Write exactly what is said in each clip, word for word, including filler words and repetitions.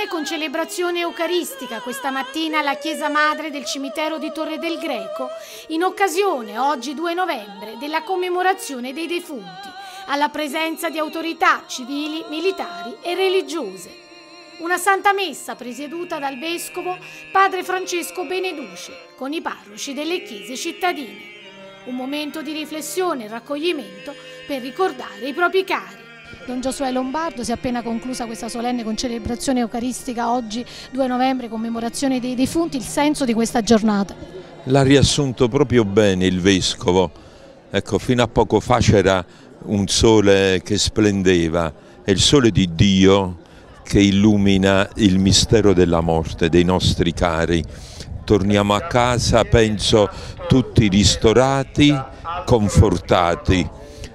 con celebrazione eucaristica questa mattina alla Chiesa Madre del cimitero di Torre del Greco in occasione, oggi due novembre, della commemorazione dei defunti, alla presenza di autorità civili, militari e religiose. Una santa messa presieduta dal vescovo padre Francesco Beneduce con i parroci delle chiese cittadine. Un momento di riflessione e raccoglimento per ricordare i propri cari. Don Giosuè Lombardo, si è appena conclusa questa solenne concelebrazione eucaristica oggi due novembre, commemorazione dei defunti, il senso di questa giornata. L'ha riassunto proprio bene il vescovo. Ecco, fino a poco fa c'era un sole che splendeva, è il sole di Dio che illumina il mistero della morte dei nostri cari. Torniamo a casa, penso, tutti ristorati, confortati.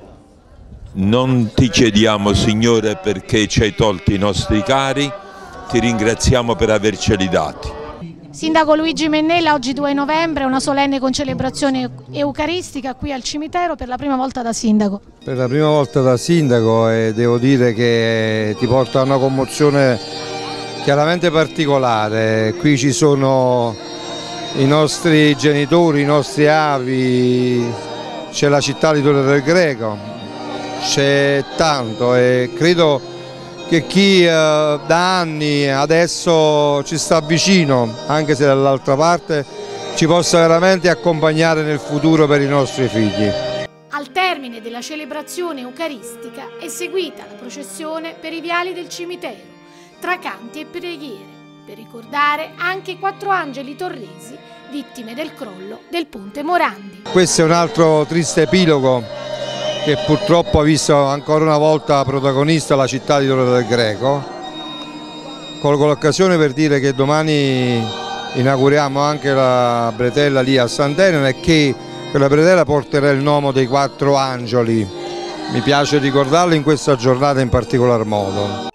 Non ti chiediamo, Signore, perché ci hai tolti i nostri cari, ti ringraziamo per averceli dati. Sindaco Luigi Mennella, oggi due novembre, una solenne concelebrazione eucaristica qui al cimitero per la prima volta da sindaco. Per la prima volta da sindaco e devo dire che ti porta a una commozione chiaramente particolare. Qui ci sono i nostri genitori, i nostri avi, c'è la città di Torre del Greco. C'è tanto e credo che chi eh, da anni adesso ci sta vicino, anche se dall'altra parte, ci possa veramente accompagnare nel futuro per i nostri figli. Al termine della celebrazione eucaristica è seguita la processione per i viali del cimitero, tra canti e preghiere, per ricordare anche i quattro angeli torresi vittime del crollo del ponte Morandi. Questo è un altro triste epilogo che purtroppo ha visto ancora una volta protagonista la città di Torre del Greco. Colgo l'occasione per dire che domani inauguriamo anche la bretella lì a Sant'Elena e che quella bretella porterà il nome dei quattro angeli. Mi piace ricordarlo in questa giornata in particolar modo.